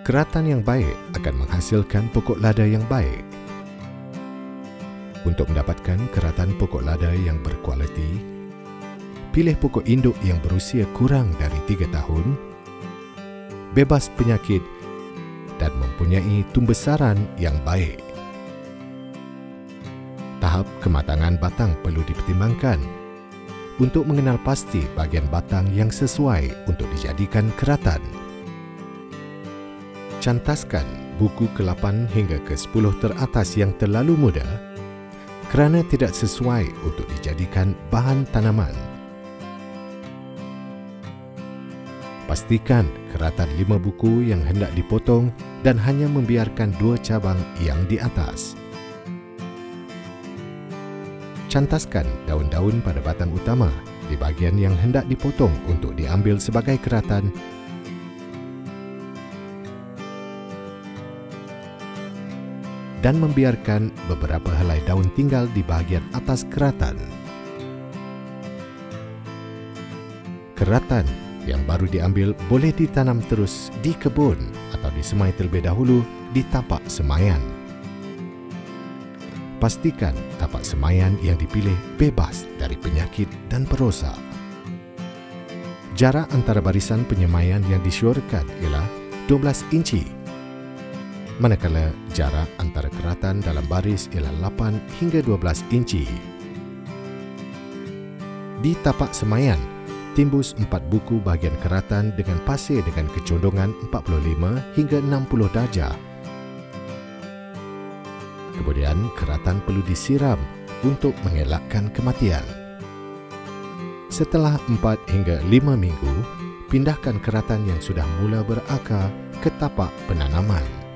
Keratan yang baik akan menghasilkan pokok lada yang baik. Untuk mendapatkan keratan pokok lada yang berkualiti, pilih pokok induk yang berusia kurang dari 3 tahun, bebas penyakit dan mempunyai tumbesaran yang baik. Tahap kematangan batang perlu dipertimbangkan untuk mengenal pasti bahagian batang yang sesuai untuk dijadikan keratan. Cantaskan buku ke-8 hingga ke-10 teratas yang terlalu muda kerana tidak sesuai untuk dijadikan bahan tanaman. Pastikan keratan 5 buku yang hendak dipotong dan hanya membiarkan 2 cabang yang di atas. Cantaskan daun-daun pada batang utama di bahagian yang hendak dipotong untuk diambil sebagai keratan dan membiarkan beberapa helai daun tinggal di bahagian atas keratan. Keratan yang baru diambil boleh ditanam terus di kebun atau disemai terlebih dahulu di tapak semaian. Pastikan tapak semaian yang dipilih bebas dari penyakit dan perosak. Jarak antara barisan penyemaian yang disyorkan ialah 12 inci, manakala jarak antara keratan dalam baris ialah 8 hingga 12 inci. Di tapak semaian, timbus 4 buku bahagian keratan dengan pasir dengan kecondongan 45 hingga 60 darjah. Kemudian, keratan perlu disiram untuk mengelakkan kematian. Setelah 4 hingga 5 minggu, pindahkan keratan yang sudah mula berakar ke tapak penanaman.